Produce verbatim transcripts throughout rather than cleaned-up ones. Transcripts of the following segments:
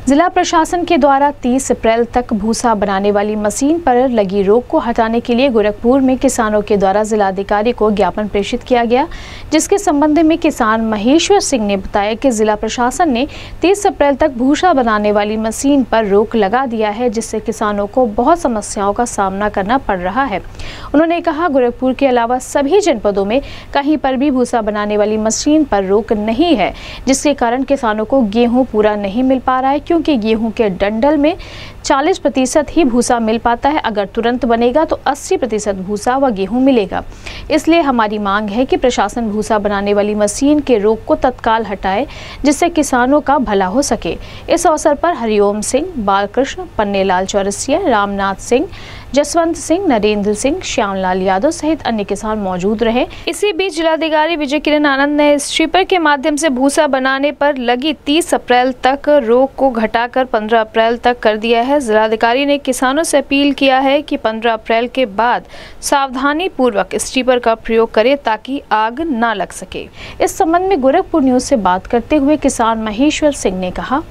जिला प्रशासन के द्वारा तीस अप्रैल तक भूसा बनाने वाली मशीन पर लगी रोक को हटाने के लिए गोरखपुर में किसानों के द्वारा जिलाधिकारी को ज्ञापन प्रेषित किया गया, जिसके संबंध में किसान महेश्वर सिंह ने बताया कि जिला प्रशासन ने तीस अप्रैल तक भूसा बनाने वाली मशीन पर रोक लगा दिया है, जिससे किसानों को बहुत समस्याओं का सामना करना पड़ रहा है। उन्होंने कहा, गोरखपुर के अलावा सभी जनपदों में कहीं पर भी भूसा बनाने वाली मशीन पर रोक नहीं है, जिसके कारण किसानों को गेहूं पूरा नहीं मिल पा रहा है, क्योंकि गेहूं के डंडल में चालीस प्रतिशत ही भूसा मिल पाता है। अगर तुरंत बनेगा तो अस्सी प्रतिशत भूसा व गेहूं मिलेगा। इसलिए हमारी मांग है कि प्रशासन भूसा बनाने वाली मशीन के रोक को तत्काल हटाए, जिससे किसानों का भला हो सके। इस अवसर पर हरिओम सिंह, बालकृष्ण, पन्नेलाल चौरसिया, रामनाथ सिंह, जसवंत सिंह, नरेंद्र सिंह, श्यामलाल यादव सहित अन्य किसान मौजूद रहे। इसी बीच जिलाधिकारी विजय किरण आनंद ने स्ट्रिपर के माध्यम से भूसा बनाने पर लगी तीस अप्रैल तक रोक को घटाकर पंद्रह अप्रैल तक कर दिया है। जिलाधिकारी ने किसानों से अपील किया है कि पंद्रह अप्रैल के बाद सावधानी पूर्वक स्ट्रिपर का प्रयोग करें ताकि आग न लग सके। इस संबंध में गोरखपुर न्यूज से बात करते हुए किसान महेश्वर सिंह ने कहा,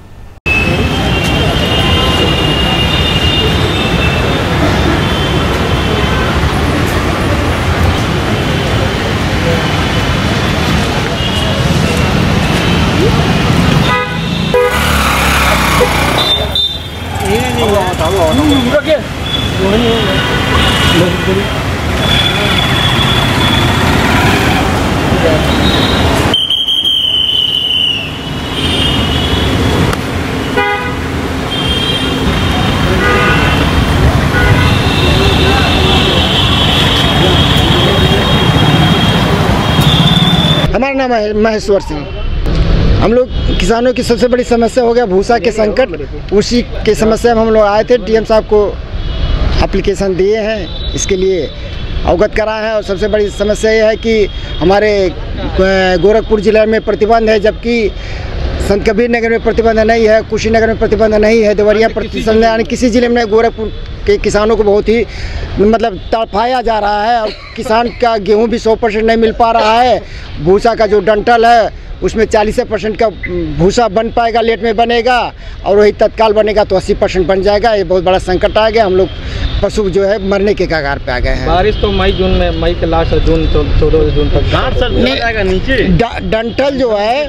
हमारा नाम है महेश्वर सिंह। हम लोग किसानों की सबसे बड़ी समस्या हो गया भूसा के संकट। उसी के समस्या में हम लोग आए थे, डीएम साहब को एप्लीकेशन दिए हैं, इसके लिए अवगत कराए हैं। और सबसे बड़ी समस्या ये है कि हमारे गोरखपुर जिले में प्रतिबंध है, जबकि संत कबीर नगर में प्रतिबंध नहीं है, कुशीनगर में प्रतिबंध नहीं है, देवरिया प्रतिबंध यानी किसी जिले में। गोरखपुर के किसानों को बहुत ही मतलब तड़पाया जा रहा है और किसान का गेहूं भी सौ परसेंट नहीं मिल पा रहा है। भूसा का जो डंटल है उसमें चालीस परसेंट का भूसा बन पाएगा, लेट में बनेगा, और वही तत्काल बनेगा तो अस्सी परसेंट बन जाएगा। ये बहुत बड़ा संकट आ गया। हम लोग पशु जो है मरने के कगार पे आ गए हैं। बारिश तो मई जून में, मई के लास्ट जून चौदह जून तक जाएगा नीचे। डंटल जो है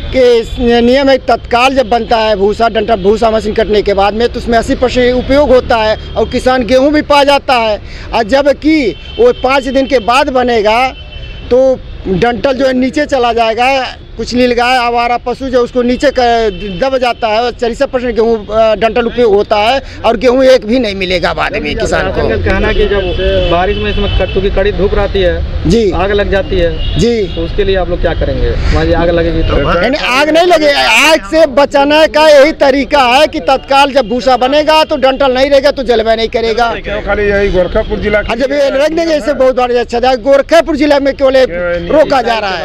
कि नियम है, तत्काल जब बनता है भूसा डंटल भूसा मशीन कटने के बाद में, तो उसमें अस्सी परसेंट उपयोग होता है और किसान गेहूँ भी पा जाता है। और जबकि वो पाँच दिन के बाद बनेगा तो डंटल जो है नीचे चला जाएगा। कुछ नीलगाय आवारा पशु जो उसको नीचे दब जाता है। चालीस परसेंट गेहूँ डंटल उपयोग होता है और गेहूँ एक भी नहीं मिलेगा बाद में किसान को। कहना कि जब बारिश में इसमें कट्टू की कड़ी धूप रहती है जी, आग लग जाती है जी, तो उसके लिए आप लोग क्या करेंगे? वहाँ आग लगेगी तो यानी आग नहीं लगे। आग से बचाने का यही तरीका है कि तत्काल जब भूसा बनेगा तो डंटल नहीं रहेगा तो जलवा नहीं करेगा। खाली यही गोरखपुर जिला जब ये रख देंगे इससे बहुत बड़ा अच्छा जाएगा। गोरखपुर जिला में केवल रोका जा रहा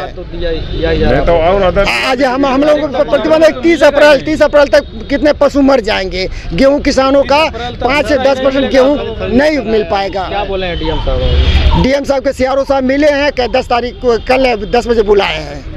है। आज हम हम लोग प्रतिबंध है तीस अप्रैल तीस अप्रैल तक कितने पशु मर जाएंगे। गेहूं किसानों का पाँच से दस परसेंट गेहूं नहीं मिल पाएगा। क्या बोले हैं डीएम साहब? डीएम साहब के सीआरओ साहब मिले हैं, दस तारीख को कल दस बजे बुलाए हैं।